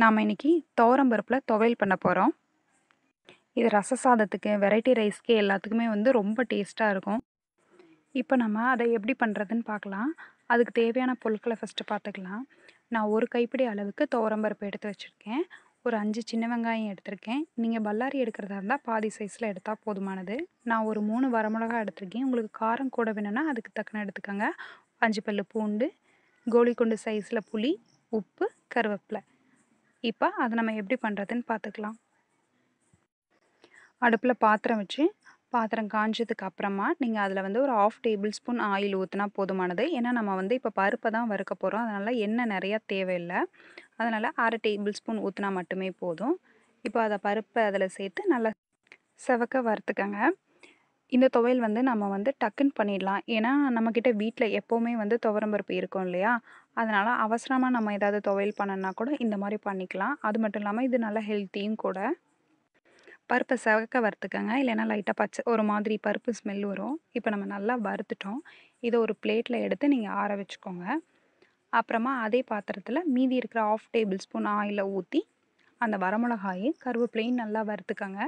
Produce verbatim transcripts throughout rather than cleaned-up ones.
நாம் இன்னைக்கு துவரம் பருப்பில் துவையல் பண்ண போகிறோம். இது ரச சாதத்துக்கு, வெரைட்டி ரைஸ்க்கு எல்லாத்துக்குமே வந்து ரொம்ப டேஸ்ட்டாக இருக்கும். இப்போ நம்ம அதை எப்படி பண்ணுறதுன்னு பார்க்கலாம். அதுக்கு தேவையான பொருட்களை ஃபஸ்ட்டு பார்த்துக்கலாம். நான் ஒரு கைப்பிடி அளவுக்கு துவரம் பருப்பு எடுத்து வச்சுருக்கேன். ஒரு அஞ்சு சின்ன வெங்காயம் எடுத்திருக்கேன். நீங்கள் பல்லாரி எடுக்கிறதா இருந்தால் பாதி சைஸில் எடுத்தால் போதுமானது. நான் ஒரு மூணு வரமிளகா எடுத்திருக்கேன். உங்களுக்கு காரம் கூட வேணும்னா அதுக்கு தக்கன எடுத்துக்கோங்க. அஞ்சு பல்லு பூண்டு, கோலிக்குண்டு சைஸில் புளி, உப்பு, கருவேப்பிலை. இப்போ அதை நம்ம எப்படி பண்ணுறதுன்னு பார்த்துக்கலாம். அடுப்பில் பாத்திரம் வச்சு பாத்திரம் காஞ்சதுக்கு அப்புறமா நீங்கள் அதில் வந்து ஒரு ஆஃப் டேபிள் ஸ்பூன் ஆயில் ஊற்றினா போதுமானது. ஏன்னா நம்ம வந்து இப்போ பருப்பை தான் வறுக்க போகிறோம். அதனால் எண்ணெய் நிறையா தேவையில்லை. அதனால் அரை டேபிள் ஸ்பூன் ஊற்றினா மட்டுமே போதும். இப்போ அதை பருப்பை அதில் சேர்த்து நல்லா செவக்க வறுத்துக்கங்க. இந்த துவையல் வந்து நம்ம வந்து டக்குன்னு பண்ணிடலாம். ஏன்னா நம்மக்கிட்ட வீட்டில் எப்போவுமே வந்து துவரம் பருப்பு இருக்கும் இல்லையா? அதனால் அவசரமாக நம்ம ஏதாவது துவையல் பண்ணணுன்னா கூட இந்த மாதிரி பண்ணிக்கலாம். அது மட்டும் இல்லாமல் இது நல்லா ஹெல்த்தியும் கூட. பருப்பை செவக்க வறுத்துக்கங்க. இல்லைன்னா லைட்டாக பச்சை ஒரு மாதிரி பருப்பு ஸ்மெல் வரும். இப்போ நம்ம நல்லா வறுத்துட்டோம். இதை ஒரு பிளேட்டில் எடுத்து நீங்கள் ஆற வச்சுக்கோங்க. அப்புறமா அதே பாத்திரத்தில் மீதி இருக்கிற ஆஃப் டேபிள் ஸ்பூன் ஆயிலை ஊற்றி அந்த வரமிளகாயும் கருவேப்பிலையும் நல்லா வறுத்துக்கங்க.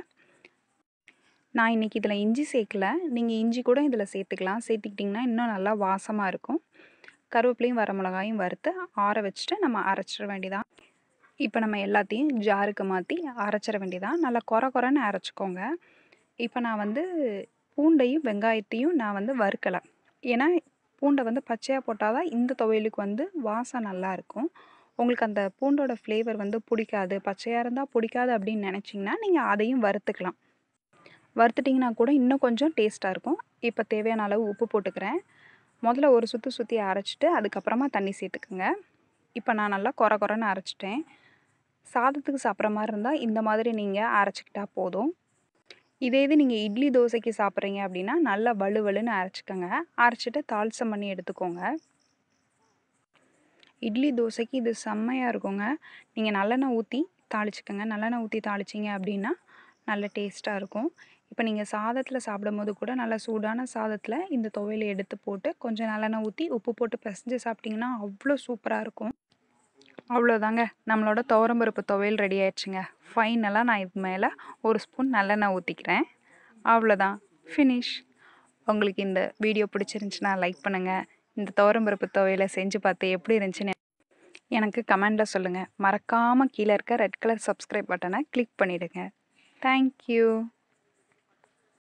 நான் இன்றைக்கி இதில் இஞ்சி சேர்க்கல. நீங்கள் இஞ்சி கூட இதில் சேர்த்துக்கலாம். சேர்த்துக்கிட்டிங்கன்னா இன்னும் நல்லா வாசமாக இருக்கும். கருவேப்பிலையும் வரமிளகாயும் வறுத்து ஆற வச்சுட்டு நம்ம அரைச்சிட வேண்டியதான். இப்போ நம்ம எல்லாத்தையும் ஜாருக்கு மாற்றி அரைச்சிட வேண்டியதான். நல்லா கொர கொரன்னு அரைச்சிக்கோங்க. இப்போ நான் வந்து பூண்டையும் வெங்காயத்தையும் நான் வந்து வறுக்கலை. ஏன்னா பூண்டை வந்து பச்சையாக போட்டால் தான் இந்த துவையலுக்கு வந்து வாசம் நல்லாயிருக்கும். உங்களுக்கு அந்த பூண்டோட ஃப்ளேவர் வந்து பிடிக்காது, பச்சையாக இருந்தால் பிடிக்காது அப்படின்னு நினச்சிங்கன்னா நீங்கள் அதையும் வறுத்துக்கலாம். வறுத்துட்டிங்கன்னா கூட இன்னும் கொஞ்சம் டேஸ்ட்டாக இருக்கும். இப்போ தேவையான அளவு உப்பு போட்டுக்கிறேன். முதல்ல ஒரு சுற்றி சுற்றி அரைச்சிட்டு அதுக்கப்புறமா தண்ணி சேர்த்துக்குங்க. இப்போ நான் நல்லா கொர கொரன்னு அரைச்சிட்டேன். சாதத்துக்கு சாப்பிட்ற மாதிரி இருந்தால் இந்த மாதிரி நீங்கள் அரைச்சிக்கிட்டா போதும். இதே இது நீங்கள் இட்லி தோசைக்கு சாப்பிட்றீங்க அப்படின்னா நல்லா வலுவலுன்னு அரைச்சிக்கோங்க. அரைச்சிட்டு தாளிசம் பண்ணி எடுத்துக்கோங்க. இட்லி தோசைக்கு இது செம்மையாக இருக்குங்க. நீங்கள் நல்லெண்ணெய் ஊற்றி தாளிச்சிக்கோங்க. நல்லெண்ணெய் ஊற்றி தாளிச்சிங்க அப்படின்னா நல்ல டேஸ்ட்டாக இருக்கும். இப்போ நீங்கள் சாதத்தில் சாப்பிடும்போது கூட நல்லா சூடான சாதத்தில் இந்த துவையலை எடுத்து போட்டு கொஞ்சம் நல்லெண்ணெய் ஊற்றி உப்பு போட்டு பிசைஞ்சு சாப்பிட்டிங்கன்னா அவ்வளோ சூப்பராக இருக்கும். அவ்வளோதாங்க, நம்மளோட துவரம் பருப்பு துவையல் ரெடி ஆயிடுச்சுங்க. ஃபைனலாக நான் இது மேலே ஒரு ஸ்பூன் நல்லெண்ணெய் ஊற்றிக்கிறேன். அவ்வளோதான், ஃபினிஷ். உங்களுக்கு இந்த வீடியோ பிடிச்சிருந்துச்சுன்னா லைக் பண்ணுங்கள். இந்த துவரம் பருப்பு துவையலை செஞ்சு பார்த்து எப்படி இருந்துச்சுன்னு எனக்கு கமெண்டில் சொல்லுங்கள். மறக்காமல் கீழே இருக்க ரெட் கலர் சப்ஸ்கிரைப் பட்டனை கிளிக் பண்ணிவிடுங்க. தேங்க்யூ.